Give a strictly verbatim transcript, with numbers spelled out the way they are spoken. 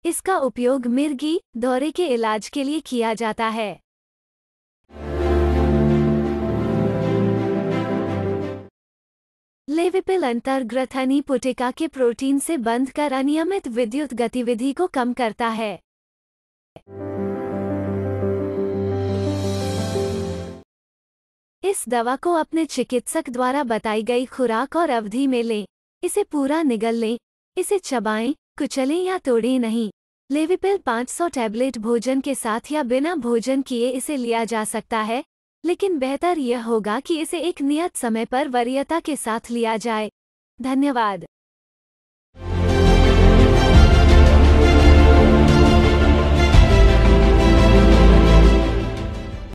इसका उपयोग मिर्गी दौरे के इलाज के लिए किया जाता है। लेविपिल अंतर्ग्रथनी पुटिका के प्रोटीन से बंध कर अनियमित विद्युत गतिविधि को कम करता है। इस दवा को अपने चिकित्सक द्वारा बताई गई खुराक और अवधि में लें। इसे पूरा निगल लें। इसे चबाएं, कुचलें या तोड़ें नहीं। लेविपिल पाँच सौ टैबलेट भोजन के साथ या बिना भोजन किए इसे लिया जा सकता है, लेकिन बेहतर यह होगा कि इसे एक नियत समय पर वरीयता के साथ लिया जाए। धन्यवाद।